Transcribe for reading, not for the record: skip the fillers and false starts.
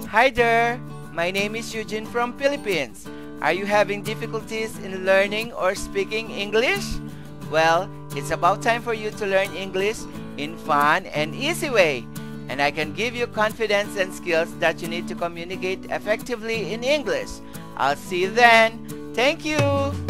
Hi there, my name is Eugene from Philippines. Are you having difficulties in learning or speaking English? Well, it's about time for you to learn English in fun and easy way. And I can give you confidence and skills that you need to communicate effectively in English. I'll see you then. Thank you.